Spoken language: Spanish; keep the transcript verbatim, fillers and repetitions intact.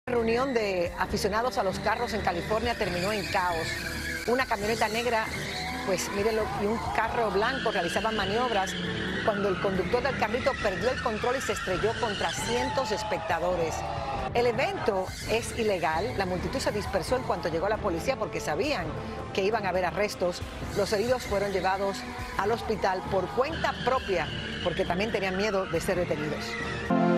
La reunión de aficionados a los carros en California terminó en caos. Una camioneta negra, pues mírenlo, y un carro blanco realizaban maniobras cuando el conductor del carrito perdió el control y se estrelló contra cientos de espectadores. El evento es ilegal, la multitud se dispersó en cuanto llegó la policía porque sabían que iban a haber arrestos. Los heridos fueron llevados al hospital por cuenta propia porque también tenían miedo de ser detenidos.